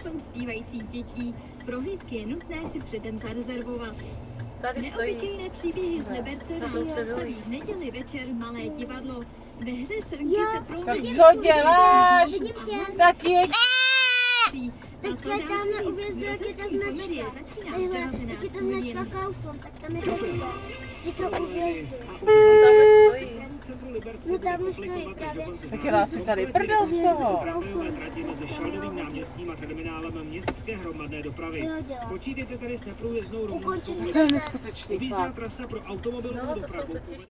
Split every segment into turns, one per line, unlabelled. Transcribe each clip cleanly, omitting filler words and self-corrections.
maraton zpívajících dětí. Prohlídky je nutné si předem zarezervovat. Neobyčejné příběhy z Liberce vám představí v neděli večer Malé divadlo. Ve hře Srnky se promění.
Co děláš? Tak je...
Teďka dáme uvězdu, jak je ta značka. Jak je ta značka Kaufland, tak tam je to říká uvězdu. No tam stojí právě.
Tak je si tady prdel z toho.
Trati mezi Šaldovým náměstím a terminálem městské hromadné dopravy. Počítejte tady s neprůjezdnou rumunskou.
To je neskutečný
Objízdná
fakt.
trasa pro automobilovou dopravu.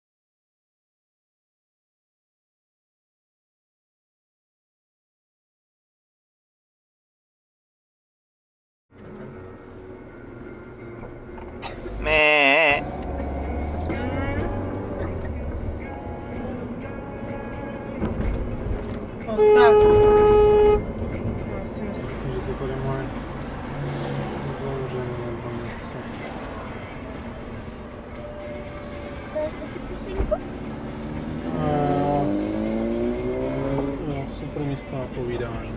Mé.
O, tak. Já si myslím,
že to tady mají zavřené nebo něco.
Dali jste si pusenku?
Jo, super místo na povídání.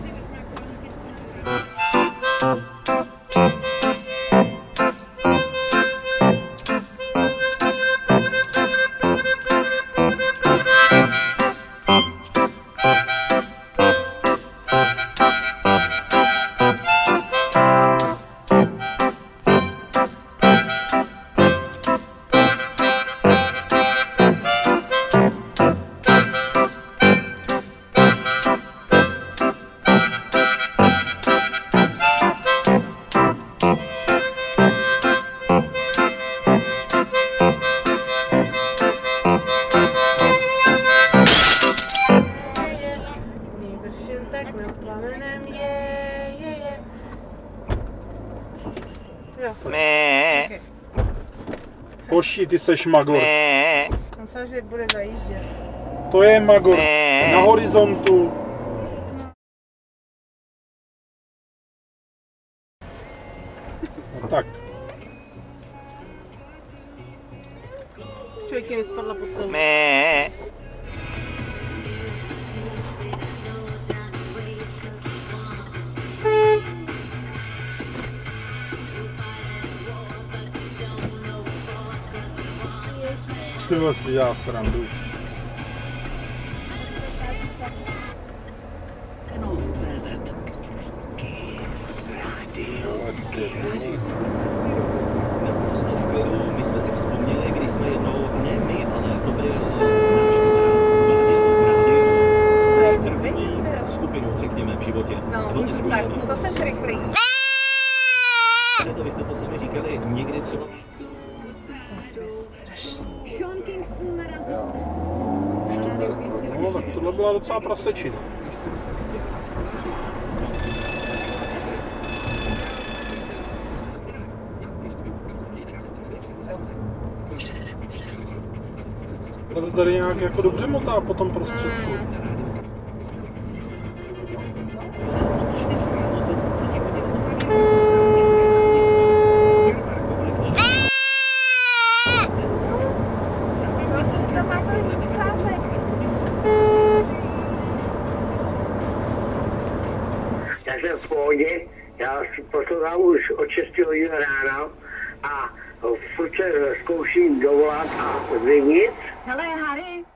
tak nad plamenem je. Jo.
Mé.
Hoši, ty seš magor.
Mé.
Myslím, že bude zajíždět.
To je magor.
Mé.
Na horizontu. No tak.
Člověk je nespadla pod tom.
Mé.
Třeba si dělá srandu.
CZ. Naprosto v klidu, my jsme si vzpomněli, když jsme jednou, ne my, ale to byl náš kamarád, váděl svou první skupinu, řekněme, v životě.
No, tak, to seš rychlý.
Vy jste to sami říkali, někdy třeba...
Sean Kingston narazil.
No tak tohle byla docela prasečina. Tady tady nějak jako dobře motá po tom prostředku.
Já jsem v pohodě, já poslouchám už od 6 hodin ráno a furt se zkouším dovolat a nic.
Hele, Harry,